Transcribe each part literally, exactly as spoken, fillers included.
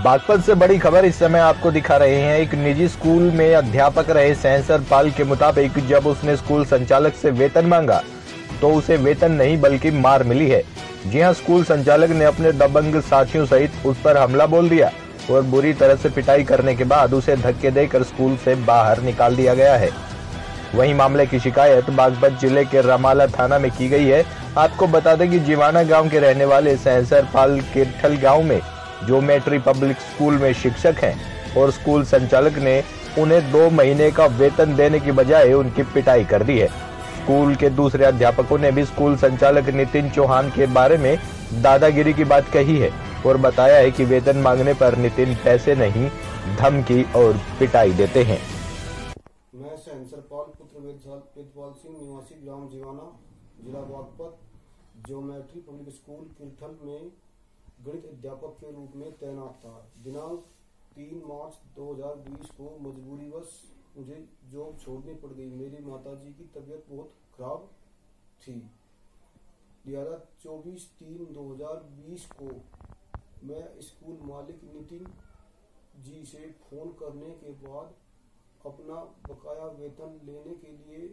बागपत से बड़ी खबर इस समय आपको दिखा रहे हैं। एक निजी स्कूल में अध्यापक रहे सहसर पाल के मुताबिक जब उसने स्कूल संचालक से वेतन मांगा तो उसे वेतन नहीं बल्कि मार मिली है। जी हां, स्कूल संचालक ने अपने दबंग साथियों सहित उस पर हमला बोल दिया और बुरी तरह से पिटाई करने के बाद उसे धक्के देकर स्कूल से बाहर निकाल दिया गया है। वहीं मामले की शिकायत बागपत जिले के रमाला थाना में की गई है। आपको बता दें कि जीवाना गांव के रहने वाले सहसर पाल किरठल गांव में ज्योमेट्री पब्लिक स्कूल में शिक्षक हैं और स्कूल संचालक ने उन्हें दो महीने का वेतन देने की बजाय उनकी पिटाई कर दी है। स्कूल के दूसरे अध्यापकों ने भी स्कूल संचालक नितिन चौहान के बारे में दादागिरी की बात कही है और बताया है कि वेतन मांगने पर नितिन पैसे नहीं, धमकी और पिटाई देते हैं। मैं सहसर पाल पुत्र वेदपाल सिंह निवासी ग्राम जीवाना जिला Baghpat geometry public school Kirthal में गणित अध्यापक के रूप में तैनात था। दिनांक तीन मार्च दो हज़ार बीस को मजबूरीवश मुझे जॉब छोड़नी पड़ गई। मेरी माताजी की तबीयत बहुत खराब थी, लिहाजा चौबीस तीन दो हज़ार बीस को मैं स्कूल मालिक नितिन जी से फोन करने के बाद अपना बकाया वेतन लेने के लिए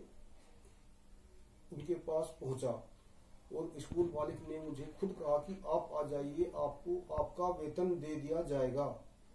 उनके पास पहुंचा और स्कूल मालिक ने मुझे खुद कहा कि आप आ जाइए, आपको आपका वेतन दे दिया जाएगा।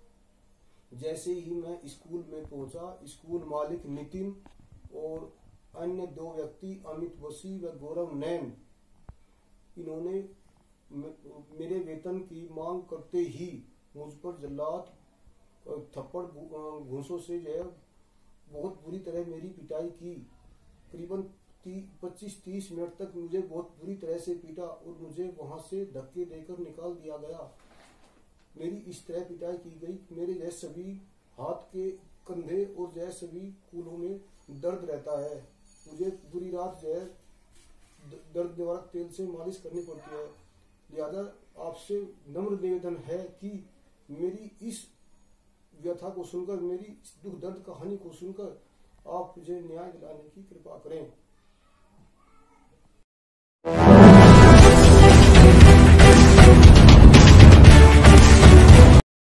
जैसे ही मैं स्कूल में पहुंचा, स्कूल मालिक नितिन और अन्य दो व्यक्ति अमित वसी व गौरव नैन, इन्होंने मेरे वेतन की मांग करते ही मुझ पर जल्लाद थप्पड़ घूंसों से जो है बहुत बुरी तरह मेरी पिटाई की। करीबन पच्चीस तीस मिनट तक मुझे बहुत बुरी तरह से पीटा और मुझे वहां से धक्के देकर निकाल दिया गया। मेरी इस तरह पिटाई की गई। मेरे जैसे सभी हाथ के कंधे और जैसे सभी कूल्हों में दर्द रहता है। मुझे पूरी रात जो है दर्द निवारक तेल से मालिश करनी पड़ती है। लिहाजा आपसे नम्र निवेदन है कि मेरी इस व्यथा को सुनकर, मेरी दुख दर्द कहानी को सुनकर आप मुझे न्याय दिलाने की कृपा करें।